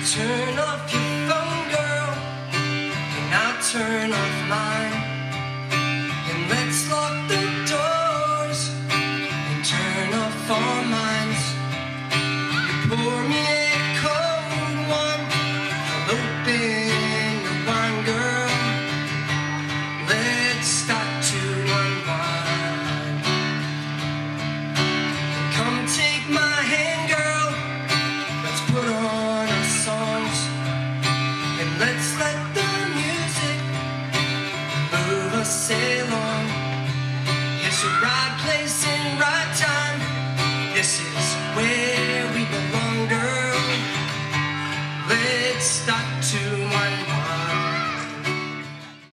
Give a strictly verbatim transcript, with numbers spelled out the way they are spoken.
Turn off your phone, girl, and I'll turn off mine. And let's lock the doors and turn off our minds. You pour me a cold one, I'll open your wine, girl. Let's start to unwind. Come take my hand, girl, let's put on our songs, and let's let the music move us along. Here's the right place